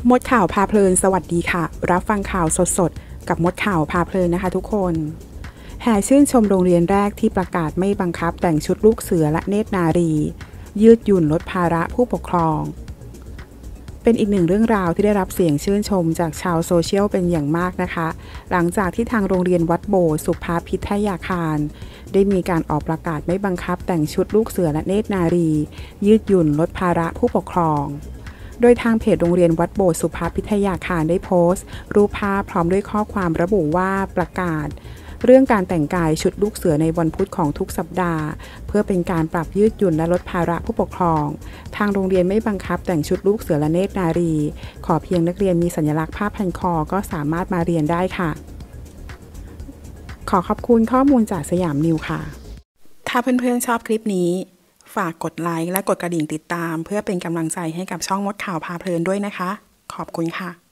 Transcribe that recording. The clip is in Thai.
มดข่าวพาเพลินสวัสดีค่ะรับฟังข่าวสดๆกับมดข่าวพาเพลินนะคะทุกคนแห่ชื่นชมโรงเรียนแรกที่ประกาศไม่บังคับแต่งชุดลูกเสือและเนตรนารียืดหยุ่นลดภาระผู้ปกครองเป็นอีกหนึ่งเรื่องราวที่ได้รับเสียงชื่นชมจากชาวโซเชียลเป็นอย่างมากนะคะหลังจากที่ทางโรงเรียนวัดโบสถ์สุภาพิทยาคารได้มีการออกประกาศไม่บังคับแต่งชุดลูกเสือและเนตรนารียืดหยุ่นลดภาระผู้ปกครองโดยทางเพจโรงเรียนวัดโบสถ์สุภาพิทยาคารได้โพสต์รูปภาพพร้อมด้วยข้อความระบุว่าประกาศเรื่องการแต่งกายชุดลูกเสือในวันพุธของทุกสัปดาห์เพื่อเป็นการปรับยืดหยุ่นและลดภาระผู้ปกครองทางโรงเรียนไม่บังคับแต่งชุดลูกเสือและเนตรนารีขอเพียงนักเรียนมีสัญลักษณ์ผ้าพันคอก็สามารถมาเรียนได้ค่ะขอขอบคุณข้อมูลจากสยามนิวค่ะถ้าเพื่อนๆชอบคลิปนี้ฝากกดไลค์และกดกระดิ่งติดตามเพื่อเป็นกำลังใจให้กับช่องมดข่าวพาเพลินด้วยนะคะขอบคุณค่ะ